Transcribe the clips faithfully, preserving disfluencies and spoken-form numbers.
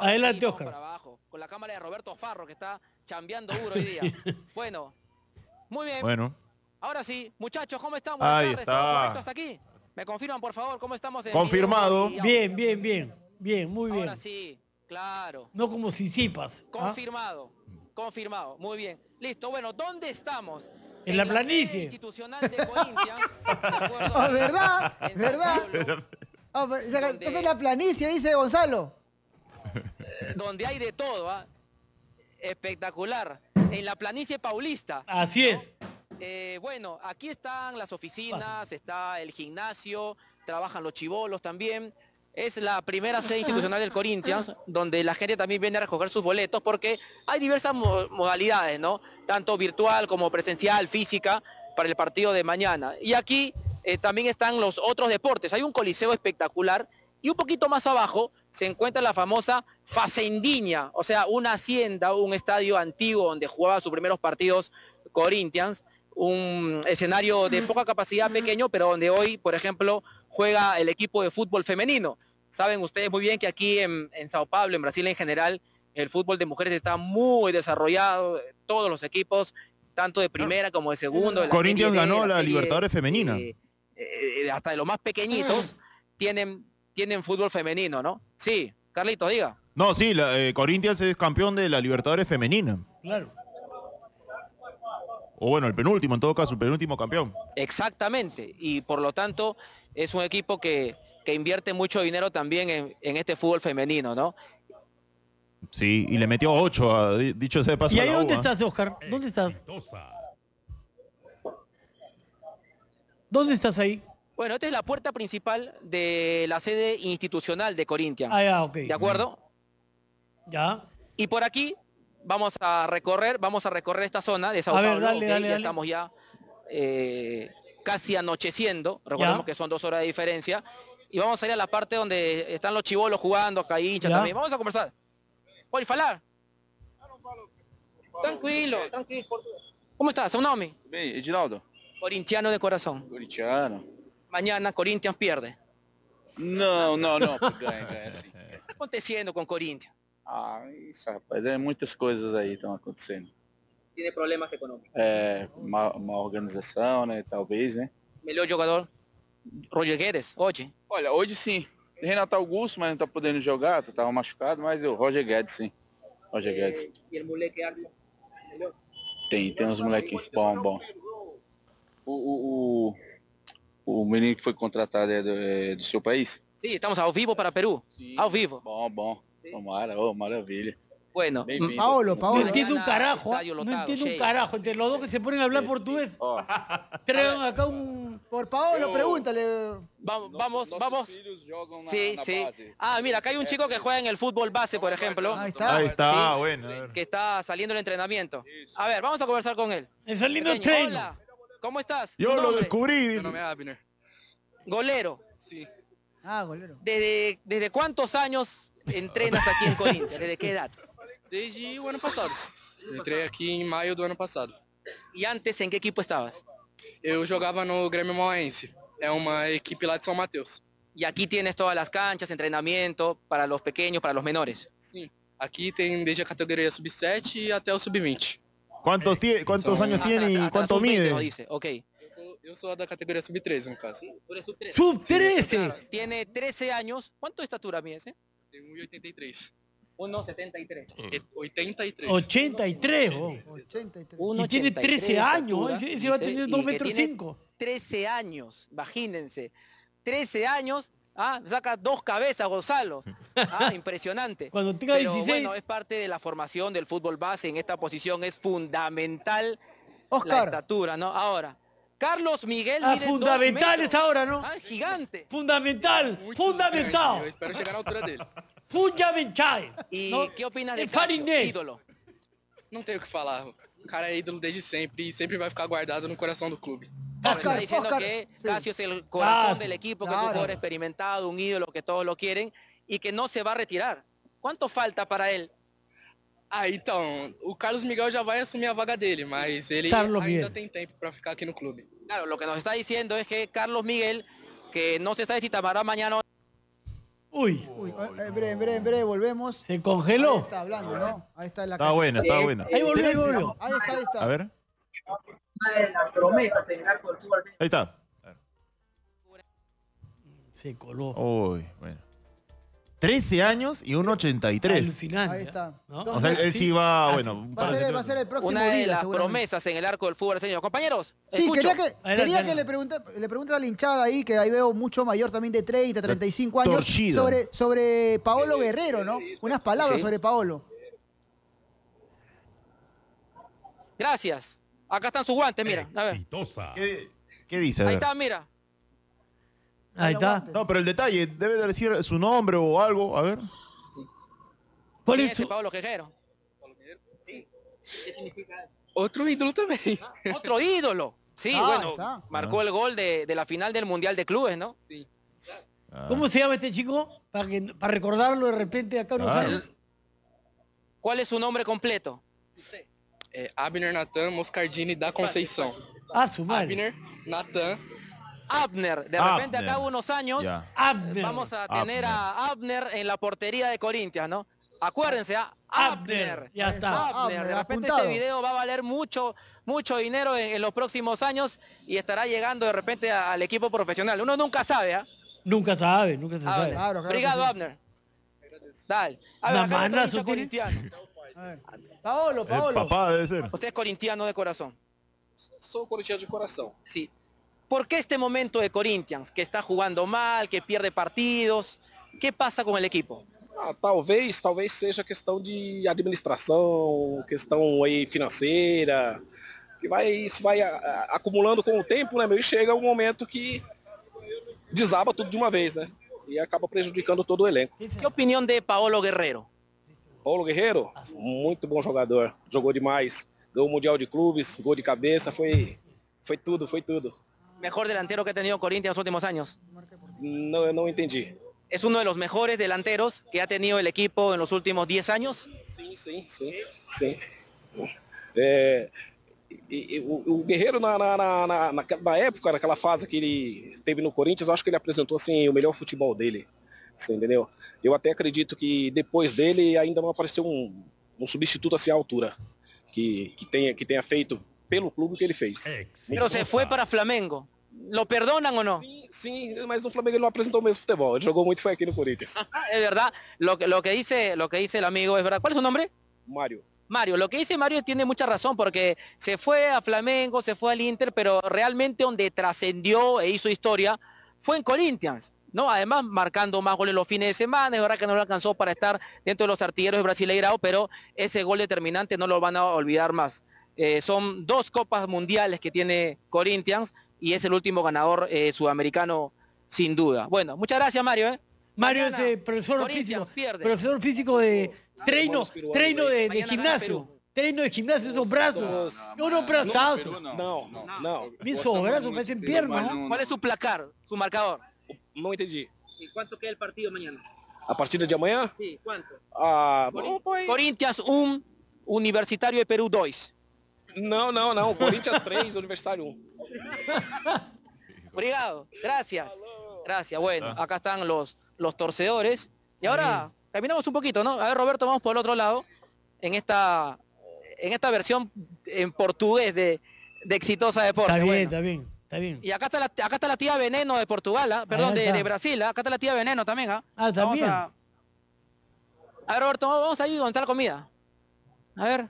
Adelante, sí, Oscar. Para abajo, con la cámara de Roberto Farro, que está chambeando duro hoy día. Bueno, muy bien. Bueno. Ahora sí, muchachos, ¿cómo están? Buenas Ahí tardes, está. ¿todo correcto hasta aquí? ¿Me confirman, por favor, cómo estamos en Confirmado. video y audio? Bien, bien, bien. Bien, muy bien. Ahora sí, claro. No como Sisipas. ¿ah? Confirmado, confirmado. Muy bien. Listo, bueno, ¿dónde estamos? En la sede planicie. institucional de Corinthians, ¿de acuerdo? Ah, ¿verdad? En Sao ¿Verdad? Paulo, Ah, pero ya- Donde- esa es la planicie, dice Gonzalo. donde hay de todo, ¿ah? Espectacular. En la planicie paulista. Así es. Eh, bueno, aquí están las oficinas, está el gimnasio, trabajan los chibolos también. Es la primera sede institucional del Corinthians, donde la gente también viene a recoger sus boletos, porque hay diversas mo- modalidades, ¿no? Tanto virtual como presencial, física, para el partido de mañana. Y aquí eh, también están los otros deportes. Hay un coliseo espectacular y un poquito más abajo se encuentra la famosa Facendiña, o sea, una hacienda, un estadio antiguo donde jugaba sus primeros partidos Corinthians, un escenario de poca capacidad pequeño, pero donde hoy, por ejemplo, juega el equipo de fútbol femenino. Saben ustedes muy bien que aquí en, en Sao Paulo, en Brasil en general, el fútbol de mujeres está muy desarrollado, todos los equipos, tanto de primera como de segundo. de la Corinthians Serie B, ganó la Serie, Libertadores femenina. eh, eh, hasta de los más pequeñitos tienen, tienen fútbol femenino, ¿no? Sí, Carlitos, diga. No, sí, la, eh, Corinthians es campeón de la Libertadores femenina. Claro. O bueno, el penúltimo, en todo caso, el penúltimo campeón. Exactamente, y por lo tanto es un equipo que, que invierte mucho dinero también en, en este fútbol femenino, ¿no? Sí, y le metió ocho, a- di- dicho sea de paso. ¿Y a ahí la dónde U, ¿ah? estás, Oscar? ¿Dónde estás? ¿Dónde estás ahí? Bueno, esta es la puerta principal de la sede institucional de Corinthians, Ah, ya, ok. ¿de acuerdo? Ya. Y por aquí vamos a recorrer, vamos a recorrer esta zona de Sao A ver, Paulo, dale, ¿ok? dale, ya dale. estamos ya eh, casi anocheciendo, recordemos Ya. que son dos horas de diferencia, y vamos a ir a la parte donde están los chibolos jugando, acá hay hinchas Ya. también, vamos a conversar. ¿Puedes hablar? Tranquilo, tranquilo. ¿Cómo estás? ¿Su nombre? Bem, Edinaldo, Corintiano de corazón. corintiano. Mañana Corinthians pierde. Não, não, não, ganha, ganha sim. ¿Qué está aconteciendo con Corinthians? Ah, isso, rapaz, é muitas coisas aí estão acontecendo. Tiene problemas económicos. É, má, má organização, né, talvez, né? Melhor jogador, Roger Guedes, hoje. Olha, hoje sim, tem Renato Augusto, mas não tá podendo jogar, tava machucado, mas o Roger Guedes, sim. Roger Guedes. Y el moleque Axel. Tem, tem uns molequinhos, bom, bom. O, o, o, o menino que foi contratado é do, é do seu país? Sí, estamos ao vivo para Perú. Sim. Ao vivo. Bom, bom. Tomara, oh, maravilha. Bueno, Bem-vindo. Paolo, No Paolo. entiendo un Mañana, carajo. ¿ah? estadio No lotado, entiendo un sí. carajo. Entre los dos que se ponen a hablar Esse- portugués, Ó, traigan acá un... Por Paolo, Yo- pregúntale. vamos, nossos- vamos, nossos vamos. filhos jogam na, Sí, na sí. base. Ah, mira, acá hay un chico que juega en el fútbol base, por ejemplo, Ahí está. Ahí está, Sí. bueno. a ver. que está saliendo el entrenamiento. A ver, vamos a conversar con él. Es un lindo Pequeño, treino. hola, ¿cómo estás? Yo ¿Tu lo nombre? descubrí. Meu nome é Abner. Golero. Sim. Ah, golero. ¿Desde, ¿Desde cuántos años entrenas aquí en Corinthians? ¿Desde qué edad? Desde o ano passado. Eu entrei aqui em maio do ano passado. ¿Y antes en qué equipo estabas? Eu jogava no Grêmio Mauaense. É uma equipe lá de São Mateus. Y aquí tienes todas las canchas, entrenamiento para los pequeños, para los menores. Sim. Aqui tem desde a categoria sub sete até o sub vinte. ¿Cuántos, tie- cuántos Son- años Hasta- tiene y hasta la cuánto sub veinte nos mide? dice, ok. Eu sou, eu sou da categoria sub treze, no caso. Sub trece. Claro, tiene trece años. ¿Cuánto de estatura mides? Eh? Tenho um e oitenta e três. uno setenta y tres. E- oitenta e três. ochenta y tres, vos. ochenta y tres. Y tiene trece años. Ese, ese va a tener dos metros cinco. trece años, imagínense. trece años, ah, saca dos cabezas Gonzalo. Ah, impresionante. Cuando tenga Pero dieciséis. bueno, es parte de la formación del fútbol base. En esta posición es fundamental la Oscar. estatura, ¿no? Ahora, Carlos Miguel. Ah, mide dos fundamental es metros. ahora, ¿no? Ah, gigante. Fundamental. Muito grande. Fundamental. Eu espero chegar na altura dele. Fundamental. ¿Y ¿no? qué opinas de El Casio, Farinés. ídolo? Não tenho o que falar. O cara é ídolo desde sempre e sempre vai ficar guardado no coração do clube. Ahora, Oscar, está diciendo Oscar, que sí. Casio es el corazón Casio, del equipo, que es un claro. jugador experimentado, un ídolo que todos lo quieren y que no se va a retirar. ¿Cuánto falta para él? Ah, então, o Carlos Miguel já vai assumir a vaga dele, mas ele Carlos ainda Miguel. tem tempo para ficar aqui no clube. Claro, lo que nos está diciendo es que Carlos Miguel, que no se sabe si tomará mañana o Uy. Uy, en breve, en breve, en breve, volvemos. ¿Se Ahí congeló? está hablando, ¿no? Ahí está la Está cara. buena, está buena. Ahí volvió, ahí volvió. Ahí está, ahí está. A ver. Ahí está. Se coló. Uy, bueno. trece años y un ochenta y tres. Alucinante. Ahí está. ¿no? O sea, él sí va, Ah, bueno. sí. un Va a par de ser, va a ser el próximo Una de día, las seguramente. promesas en el arco del fútbol brasileño. Compañeros, Sí, escucho. quería que, Adelante, quería que adelante. le pregunte, le pregunte a la hinchada ahí, que ahí veo mucho mayor también de treinta, treinta y cinco años, Torcida. sobre, sobre Paolo Guerrero, ¿no? Unas palabras Sí. sobre Paolo. Gracias. Acá están sus guantes, mira. A ver. Exitosa. ¿Qué, qué dice? A Ahí ver. está, mira. Ahí está. No, pero el detalle, debe de decir su nombre o algo. A ver. ¿Cuál ¿Quién es es ese su...? Pablo Guerrero? Outro ídolo também. Otro ídolo. Sí, Ah, bueno, está. marcó el gol de, de la final del Mundial de Clubes, ¿no? Sim. Ah. ¿Cómo se llama este chico? Para, que, para recordarlo de repente acá unos Ah. años. ¿Cuál es su nombre completo? É Abner Natan Moscardini da Conceição. Ah, su madre. Abner Natan. Abner. De Abner. repente acá unos años Ya. Abner. vamos a tener a Abner en la portería de Corinthians, ¿no? Acuérdense, ¿ah? Abner. Abner. Ya está. Abner. Abner, De repente apuntado. este video va a valer mucho, mucho dinero en, en los próximos años y estará llegando de repente a- al equipo profesional. Uno nunca sabe, ¿ah? Nunca sabe, nunca se Abner. sabe. Claro, claro Obrigado, que sí. Abner. Dale. A ver, Una acá hay otro manazo hincha tiene. corintiano. A ver. Paolo, El Paolo. papá debe ser. Usted es corintiano de corazón. Sou corintiano de coração. Sí. ¿Por qué este momento de Corinthians, que está jugando mal, que pierde partidos? ¿Qué pasa con el equipo? Ah, talvez, talvez seja questão de administração, questão aí financeira, que vai, isso vai a- a- acumulando com o tempo, né, meu? E chega um momento que desaba tudo de uma vez, né? E acaba prejudicando todo o elenco. ¿Qué opinión de Paolo Guerrero? Paulo Guerreiro, muito bom jogador, jogou demais, ganhou o Mundial de Clubes, gol de cabeça, foi, foi tudo, foi tudo. Mejor delantero que ha tenido Corinthians en los últimos años. Não, eu não entendi. Es uno de los mejores delanteros que ha tenido el equipo en los últimos diez años. Sim, sim, sim, sim. É, e- e o, o Guerreiro na, na, na, na, naque- na época, naquela fase que ele teve no Corinthians, eu acho que ele apresentou assim, o melhor futebol dele. Você entendeu? Eu até acredito que depois dele ainda não apareceu um, um substituto assim à altura. Que, que, tenha, que tenha feito pelo clube o que ele fez. Pero se fue para Flamengo. ¿Lo perdonan o no? Sim, sim, mas no Flamengo ele não apresentou o mesmo futebol. Ele jogou muito foi aqui no Corinthians. Es verdad, lo que, lo que dice, lo que dice el amigo es verdad. ¿Cuál es su nombre? Mário. Mario, lo que dice Mario tiene mucha razón porque se fue a Flamengo, se fue al Inter, pero realmente donde trascendió e hizo historia fue en Corinthians, ¿no? Además marcando más goles los fines de semana, es verdad que no lo alcanzó para estar dentro de los artilleros de Brasileirao, pero ese gol determinante no lo van a olvidar más. Eh, son dos copas mundiales que tiene Corinthians y es el último ganador eh, sudamericano sin duda. Bueno, muchas gracias Mario. ¿eh? Mario es Mañana, eh, profesor Corinthians físico. pierde. Profesor físico de treino, buenos peruanos treino de, de Mañana gana gimnasio. Perú. Treino de gimnasio, esos brazos. Somos- Unos brazazos. Não, não, não. Mis brazos parecen piernas, ¿no? ¿Cuál es su placar, su marcador? Não entendi. ¿Y cuánto queda el partido mañana? A partida de amanhã? Sí, ¿cuánto? Ah, Cori- vamos pôr aí. Corinthians um, Universitário de Perú dois. Não, não, não. Corinthians três, Universitário um. Obrigado, gracias. Gracias, bueno, acá están los, los torcedores. Y ahora caminamos un poquito, ¿no? A ver, Roberto, vamos por el otro lado. En esta, en esta versión en portugués de, de Exitosa Deporte. Está bien, bueno. está bien, está bien. Y acá está, la, acá está la tía Veneno de Portugal, ¿ah? Perdón, Ahí de, está. de Brasil. ¿ah? Acá está la tía Veneno también, ¿ah? Ah, Vamos también. A... a ver, Roberto, vamos ahí donde está la comida. A ver.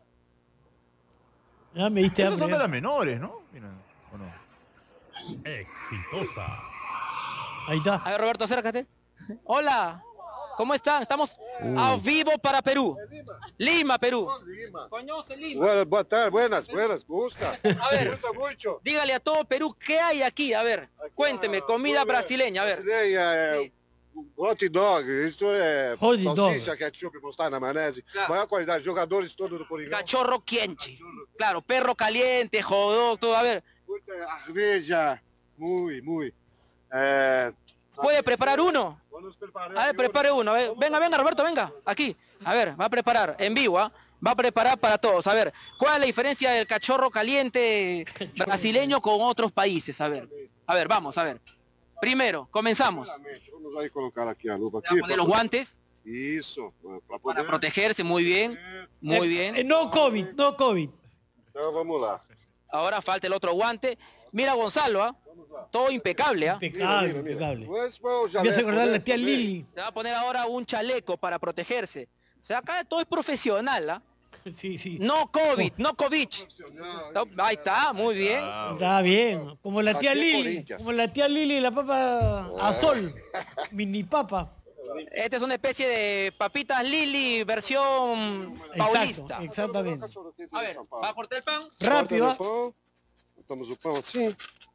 Ya me diste Esos son hambre. de ya. las menores, ¿no? Mira, ¿o no? Exitosa. Ahí está. A ver, Roberto, acércate. Hola, ¿cómo están? Estamos ao vivo para Perú. Lima, Perú. Conoce Lima. Boa, boa tarde, buenas, buenas, gusta. A ver, Gusta mucho. dígale a todo Perú qué hay aquí. A ver, cuénteme, comida brasileña, a ver. Brasileña é Sí. hot dog, isso é Hot dog. salsicha, ketchup, mostarda, maionese. Maior qualidade, jogadores todos do Coringão. Cachorro quenche. Claro, perro caliente, jodó, todo. A ver, Muita cerveja, muy, muy. É, ¿puede preparar uno? vamos preparar A ver, prepare uno. A ver, venga, venga, Roberto, venga. Aquí. A ver, va a preparar en vivo, ¿ah? Va a preparar para todos. A ver, ¿cuál es la diferencia del cachorro caliente brasileño con otros países? A ver, a ver, vamos, a ver. Primero, comenzamos. Vamos aí colocar aqui a luva Se va a aqui. poner los guantes Isso, para para poder... protegerse, muy bien, muy Eh, bien. eh, no COVID, no COVID. Então vamos lá. Ahora falta el otro guante. Mira Gonzalo, ¿ah? Todo impecable, ¿ah? Impecable, impecable. Esse foi o Me hace jaleco, acordar né, la tía também. Lili. Se va a poner ahora un chaleco para protegerse. O sea, acá todo es profesional, ¿ah? Sí, sí. No COVID, no COVID. Ahí está, muy bien. Está bien. Como la tía Aquí en Lili. Corinthians. Como la tía Lili y la papa a sol. Mini papa. Esta es una especie de papitas Lili versión Exacto, paulista. exactamente. A ver, va a cortar el pan. Rápido, ¿ah? Corta no pão. Botamos o pão assim.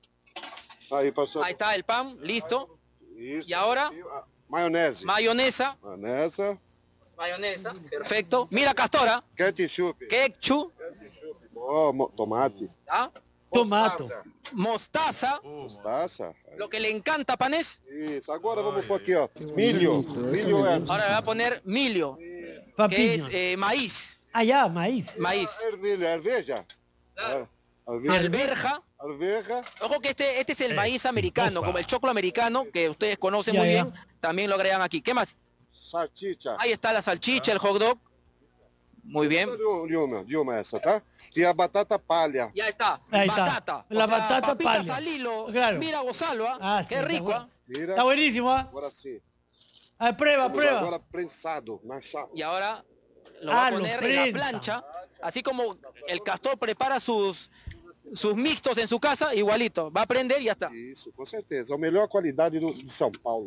Aí passamos. Ahí está el pan, listo. Isso. Y ahora, Ah, maionese. mayonesa. Maionese. Mayonesa, perfecto. Mira Castora, Ketchup. ketchup, Ó, mo- tomate. ¿ah? Tomato. Mostaza, Mostaça. lo que le encanta a Panés. Isso. Agora vamos pôr aqui, ó. Milho. Milho é. Ahora le va a poner milio, que es Papiño. eh, maíz, Ah, ya, maíz. maíz. Ervilha, erveja. Claro. Ervilha. Alberja. Alveja. Ojo que este, este es el maíz Exitosa. americano, como el choclo americano, que ustedes conocen Ya, muy ya. bien, también lo agregan aquí. ¿Qué más? Salchicha. Ahí está la salchicha, el hot dog. Muy bien. Dilma, Dilma essa, tá? E a batata palha. Ya está. Ahí está. Batata. La O sea, batata papitas palha. al hilo. Claro. Mira, Gonzalo, ¿ah? Ah, sí, Qué está rico, bueno. ¿ah? Mira. Está buenísimo, ¿ah? Agora sim. A ver, prueba, Vamos prueba. agora prensado na chapa. Y ahora lo va Ah, a lo poner en la prensa. plancha. Así como el castor prepara sus, sus mixtos en su casa, igualito. Va a prender y ya está. Isso, com certeza. É a melhor qualidade do, de São Paulo.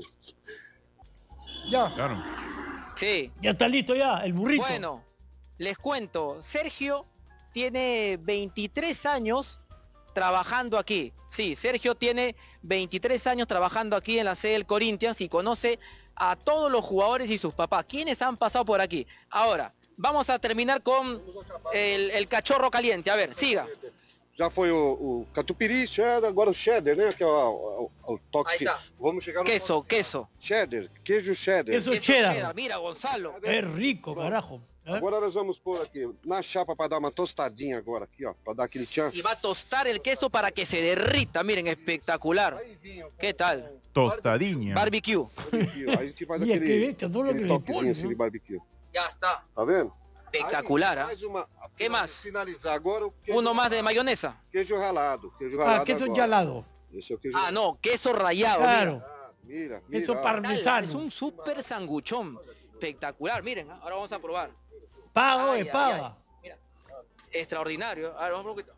Ya. Claro. Sí. Ya está listo ya, el burrito. Bueno, les cuento. Sergio tiene veintitrés años trabajando aquí. Sí, Sergio tiene veintitrés años trabajando aquí en la sede del Corinthians y conoce a todos los jugadores y sus papás. ¿Quiénes han pasado por aquí? Ahora, vamos a terminar con el, el cachorro caliente. A ver, siga. Já foi o, o catupiry, cheddar, agora o cheddar, né? Que é o, o, o toque. Aí tá. Vamos chegar no Queso, queso. cheddar, queijo cheddar. Queso Queso cheddar. cheddar. Mira, Gonzalo. Es rico, carajo. ¿Eh? Agora nós vamos pôr aqui na chapa para dar uma tostadinha agora aqui, ó, para dar aquele tchan. Y va a tostar el queso para que se derrita. Miren, espectacular. ¿Qué tal? Tostadinha. Barbecue. Barbecue. Aí a gente faz Mira, aquele, que bestia, todo lo que aquele le toquezinho pone, assim ¿no? de barbecue. Ya está. Tá vendo? Espectacular, Aí, ¿ah? mais uma, Que mais? Finalizar agora o queijo, Uno más de mayonesa. queijo ralado. Queijo ralado Ah, queso agora. yalado. Esse é o queijo Ah, no, queso rallado. Claro. Ah, mira, mira. Queso ó. Mira. parmesano. Es un súper sanguchón. Espectacular. Miren, ahora vamos a probar. Pago Ay, de ay, paga. ay. Mira, extraordinario. A ver, vamos a probar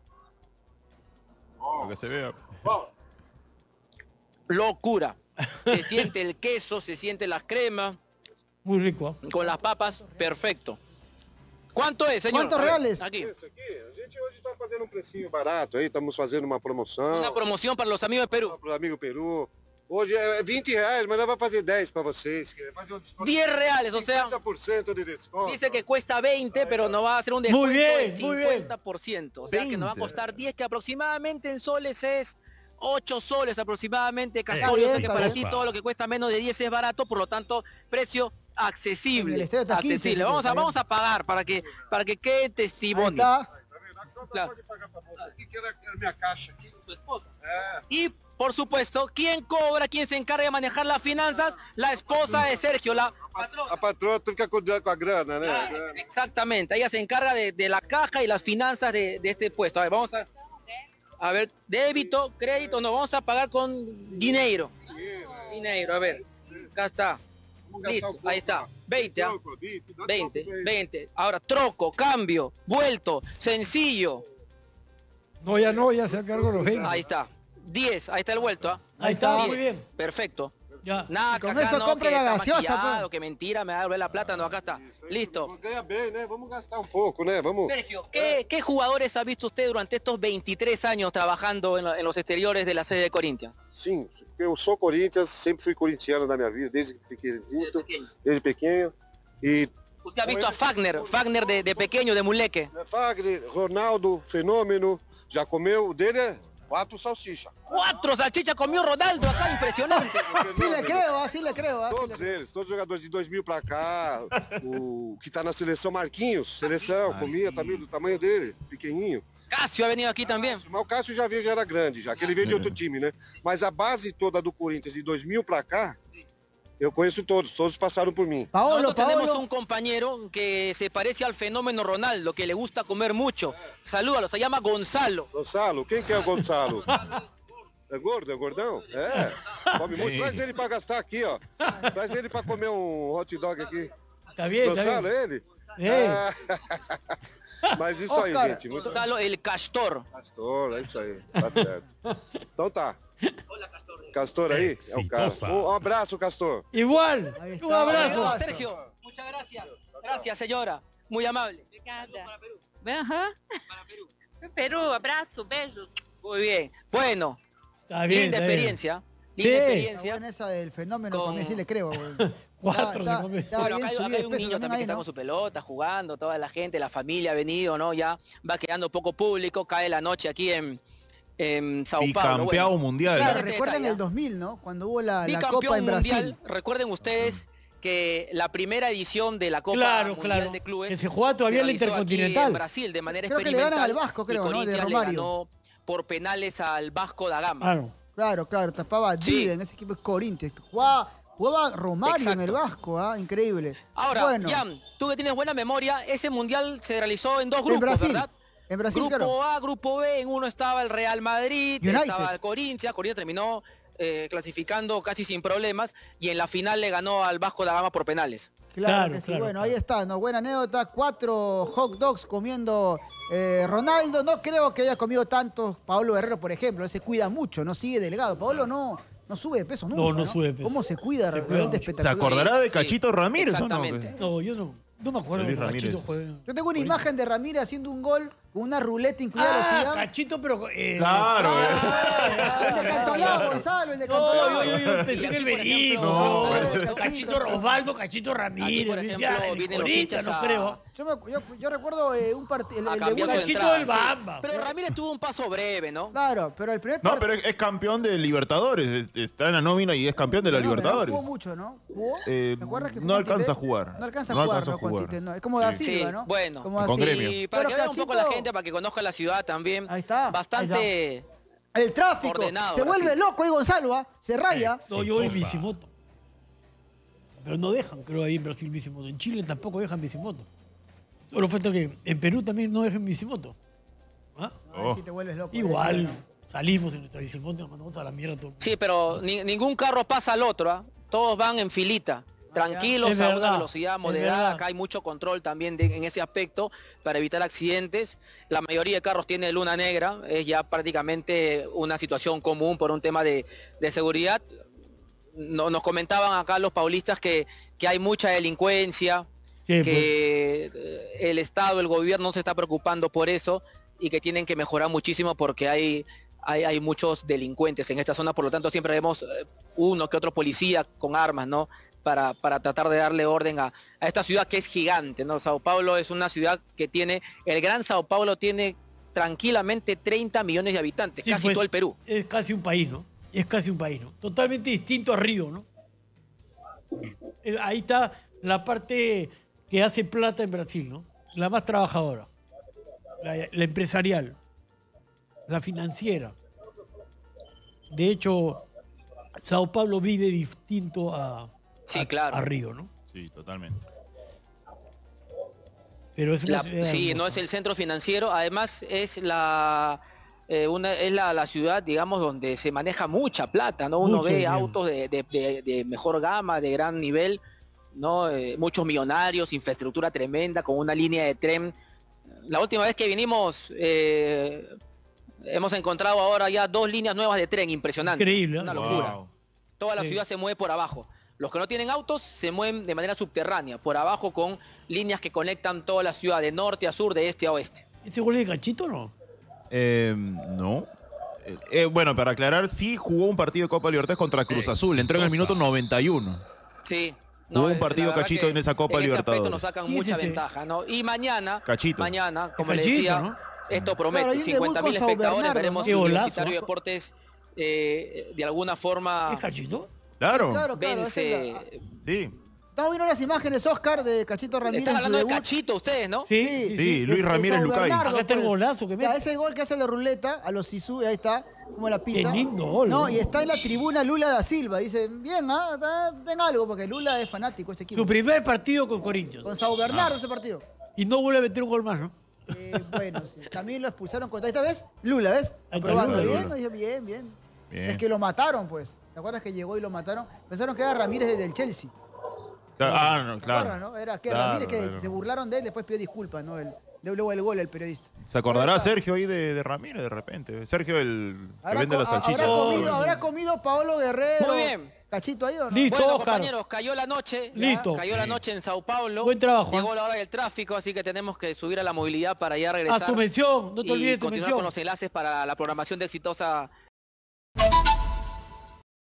un poquito. Lo que se vea. Locura. Se siente el queso, se siente las cremas, Muy rico. ¿eh? con las papas, perfecto. ¿Cuánto es, señor? ¿Cuántos A ver, reales? Aquí. Isso aqui, a gente hoje está fazendo um precinho barato aí, estamos fazendo uma promoção. Una promoción para los amigos de Perú. Para o amigo Peru. Hoje é vinte reais, mas nós vamos fazer dez para vocês. que Fazer um desconto de diez reales, o sea, cincuenta por ciento de desconto. dice que cuesta veinte, pero nos va a hacer un descuento Muy bien, del muy bien. cincuenta por ciento. O sea que nos va a veinte. costar diez, que aproximadamente en soles es ocho soles aproximadamente. Castor, Está yo bien, sé que está para bien. ti todo lo que cuesta menos de diez es barato, por lo tanto, precio En accesible. el estadio está quince, accesible. sí, Vamos a, está bien. vamos a pagar para que, para que quede Ahí testimonio. está. Claro. Pode pagar para você aqui, que era a minha caixa aqui. Tu esposa. É. Y, por supuesto, ¿quién cobra, quién se encarga de manejar las finanzas? La esposa de Sergio, la patrona. A patroa fica com, com a grana, né? Ah, exactamente, ella se encarga de, de la caja y las finanzas de, de este puesto. A ver, vamos a, a ver, débito, crédito, no, vamos a pagar con dinero. Dinero, a ver, acá está. Listo, ahí está. veinte, ¿ah? veinte, veinte. Ahora, troco, cambio, vuelto, sencillo. No, ya no, ya se cargó los veinte. Ahí está. diez, ahí está el vuelto, ¿ah? Ahí está, diez. muy bien. Perfecto. Ya. Nada, Y con que acá eso no, compra que la está gaseosa, maquillado, pues. que mentira, me va a devolver la plata, no, acá está. Listo. Ganha bem, né? Vamos gastar um pouco, né? Vamos. Sergio, ¿qué, qué jugadores ha visto usted durante estos veintitrés años trabajando en, lo- en los exteriores de la sede de Corinthians? Sim, eu sou Corinthians, sempre fui corintiano na minha vida, desde pequeno, desde pequeno. E Usted ha visto a Fagner, Fagner de, de pequeño, de Muleque. Fagner, Ronaldo, Fenômeno, já comeu, o dele é quatro salsichas. Cuatro salchichas comió Ronaldo acá, impresionante. Sí le creo, ah, sí le creo. ah, sí le Todos creo. eles, todos os jogadores de dois mil pra cá, o que tá na seleção Marquinhos, seleção, comia também do tamanho dele, pequenininho. Cássio ha venido aqui também. Mas o Cássio já veio, já era grande, já, que ele veio de outro time, né? Mas a base toda do Corinthians de dois mil pra cá, eu conheço todos, todos passaram por mim. Paolo, Nosotros tenemos Paolo. un compañero que se parece al fenómeno Ronaldo, que le gusta comer mucho. Salúdalo, se llama Gonzalo. Gonçalo, quem que é o Gonçalo? É gordo, é gordão? É, come muito. Traz ele pra gastar aqui, ó. Traz ele pra comer um hot dog aqui. Está bien, está Gonçalo, bien. ele? Eh. Ah, mas isso aí, Oscar, gente. Muito Gonzalo el Castor. Castor, é isso aí. Tá certo. Então tá. Castor aí? É o cara. Exitosa. Um abraço, Castor. Igual. Ahí está. Un abrazo. Abrazo. Sergio, muchas gracias. Gracias, señora. Muy amable. Aham. Peru, abraço, beijo. Muy bien. Bueno, Está bien, linda está bien. experiencia. Sí. Linda Está experiencia. buena esa del fenómeno, Con- con mí sí le creo. güey. Cuatro Está- se come. está Bueno, bien acá hay, acá subido hay de un peso niño también ahí, que está ¿no? con su pelota, jugando, toda la gente, la familia ha venido, ¿no? Ya va quedando poco público, cae la noche aquí en, en Sao Y Paulo. campeado Bueno, mundial. Claro, Este recuerdan detalle, el dos mil, ¿no? Cuando hubo la, la bicampeón Copa en Brasil. mundial, recuerden ustedes que la primera edición de la Copa Claro, Mundial claro. de Clubes Que se jugaba todavía se la realizó aquí Intercontinental. en Brasil de manera Creo que le ganan experimental al Vasco, y creo, ¿no? De Corinthians le Romario. ganó por penales al Vasco da Gama. Claro. Claro, claro, tapaba Sí. Diden, ese equipo es Corinthians. Jugaba, jugaba Romario en Exacto. el Vasco, ¿ah? Increíble. Ahora, bueno, Jan, tú que tienes buena memoria, ese mundial se realizó en dos en grupos, Brasil. ¿verdad? En Brasil, Grupo claro. A, Grupo B, en uno estaba el Real Madrid, United. estaba el Corinthians, Corinthians terminó eh, clasificando casi sin problemas y en la final le ganó al Vasco da Gama por penales. Claro, Claro, que sí. claro, Bueno, claro. ahí está, ¿no? Buena anécdota. Cuatro hot dogs comiendo eh, Ronaldo. No creo que haya comido tantos Paolo Guerrero, por ejemplo. Él se cuida mucho, no sigue delgado. Paolo no, no sube de peso nunca. No, no sube de peso. ¿Cómo se cuida? Se Realmente cuida mucho. ¿Se espectacular. acordará de Sí, Cachito Ramírez o no? exactamente. No, yo no, no me acuerdo Luis de Cachito Ramírez. juega. Yo tengo una imagen de Ramírez haciendo un gol con una ruleta incluida a Ah, Zidane. Cachito, pero... Eh, Claro, eh. Ah, el de Cantolao, Gonzalo, el de No, Cantolao. yo, yo, yo pensé que el Benito. No, No, Cachito Osvaldo, Cachito Ramírez. por yo ejemplo, decía, el vienen los Corinthians, hinchas no a- creo. Yo, me- yo- yo recuerdo eh, un partido. El, A el cambiar debut su de- Cachito entrada, del sí. Bamba. Pero Ramírez tuvo un paso breve, ¿no? Claro, pero el primer No, partido. pero es, es campeón de Libertadores. es- Está en la nómina y es campeón de la No, pero Libertadores. No jugó mucho, ¿no? ¿Jugó? Eh, ¿Te acuerdas que no jugó alcanza a Tite? jugar. No alcanza a No jugar, alcanza a ¿no? Con jugar. Tite, no. Es como Da Sí, Silva, ¿no? bueno. Como Da Con Silva. Gremio. Y para Pero que vea un poco la Cachito- gente, para que conozca la ciudad también. Ahí está. Bastante... El tráfico. Ordenado, se vuelve Brasil. loco ahí Gonzalo, ¿ah? Se raya. No, yo voy en Exitosa. bicimoto. Pero no dejan, creo, ahí en Brasil bicimoto. En Chile tampoco dejan bicimoto. Solo falta que en Perú también no dejen bicimoto. ¿Ah? A ver si te vuelves loco. Igual, ¿no? salimos en nuestra bicimoto y nos mandamos a la mierda todo. Sí, pero ni- ningún carro pasa al otro, ¿ah? Todos van en filita, tranquilos, Es a verdad, una velocidad es moderada. verdad. Acá hay mucho control también de- en ese aspecto para evitar accidentes. La mayoría de carros tiene luna negra, es ya prácticamente una situación común por un tema de, de seguridad. No- nos comentaban acá los paulistas que, que hay mucha delincuencia, Sí, pues, que eh, el Estado, el gobierno no se está preocupando por eso y que tienen que mejorar muchísimo porque hay, hay, hay muchos delincuentes en esta zona, por lo tanto siempre vemos eh, uno que otro policía con armas, ¿no? Para, para tratar de darle orden a, a esta ciudad que es gigante, ¿no? Sao Paulo es una ciudad que tiene, el Gran Sao Paulo tiene tranquilamente treinta millones de habitantes, sí, casi pues, todo el Perú. Es casi un país, ¿no? Es casi un país, ¿no? Totalmente distinto a Río, ¿no? Eh, Ahí está la parte que hace plata en Brasil, ¿no? La más trabajadora. La, la empresarial. La financiera. De hecho, Sao Paulo vive distinto a, Sí, a- claro. a Río, ¿no? Sí, totalmente. Pero es una La- ciudad sí, no hermosa. es el centro financiero, además es la eh, una, es la, la ciudad, digamos, donde se maneja mucha plata, ¿no? Uno Mucho ve dinero. autos de, de- de- de mejor gama, de gran nivel, ¿no? Eh, muchos millonarios, infraestructura tremenda, con una línea de tren. La última vez que vinimos, eh, hemos encontrado ahora ya dos líneas nuevas de tren, impresionante. Increíble, ¿eh? Una locura. Wow. Toda la Sí. ciudad se mueve por abajo. Los que no tienen autos se mueven de manera subterránea, por abajo con líneas que conectan toda la ciudad de norte a sur, de este a oeste. ¿Ese gol es de Cachito o no? Eh, no. Eh, eh, bueno, para aclarar, sí jugó un partido de Copa Libertadores contra Cruz Azul. Entró en el minuto noventa y uno. Sí. Hubo un eh, partido la verdad Cachito que en esa Copa en ese Libertadores. aspecto nos sacan ¿Quién es mucha ese? ventaja, ¿no? Y mañana, Cachito. mañana, como Cachito, le decía, ¿no? esto promete, Claro, hay un cincuenta mil debut con Sao espectadores, Bernardo, veremos ¿no? si Qué golazo, Universitario ¿eh? Deportes eh, de alguna forma ¿Es Cachito? Claro. Claro, claro. esa es vence. la- Sí. Estamos viendo las imágenes, Oscar, de Cachito Ramírez. Están en su hablando de debut. Cachito ustedes, ¿no? Sí, Sí, sí, Sí, Luis Es- Ramírez es Sao Lucay. Bernardo, Acá está el pues. golazo que Ya, mete. ese gol que hace la ruleta a los Sisu, ahí está, como la pisa. Qué lindo gol, No, ¿no? y está en la tribuna Lula da Silva. Dice, bien, ¿ah? ¿ah? Den algo, porque Lula es fanático de este equipo. Su primer partido con Corinthians. Con Sao Bernardo ese partido. Y no vuelve a meter un gol más, ¿no? Eh, bueno, sí. También lo expulsaron contra esta vez. Lula, ¿ves? Ahí está Probando Lula, bien, Lula. oye, bien, bien. Bien. Es que lo mataron, pues. ¿Te acuerdas que llegó y lo mataron? Pensaron que era Ramírez del Chelsea. Claro, ah, no, ¿Te acuerdas, claro. no? Era que Claro, Ramírez que claro. se burlaron de él, después pidió disculpas, ¿no? El, de luego el gol, el periodista. Se acordará Ahí está. Sergio ahí de, de Ramírez de repente. Sergio, el que ¿Habrá, vende co- las a- salchichas. ¿habrá, Oh, comido, sí. ¿Habrá comido Paolo Guerrero? Muy bien. ¿Cachito ahí o no? Listo, Bueno, Oscar. compañeros, cayó la noche. Listo. Cayó la Sí. noche en Sao Paulo. Buen trabajo, Llegó ¿eh? la hora del tráfico, así que tenemos que subir a la movilidad para ya regresar. A tu mención, no te y olvides tu continuar mención. con los enlaces para la programación de Exitosa